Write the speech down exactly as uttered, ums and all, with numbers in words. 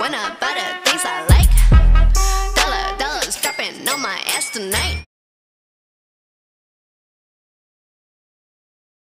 when I buy the things I like. Dollar, dollars dropping on my ass tonight.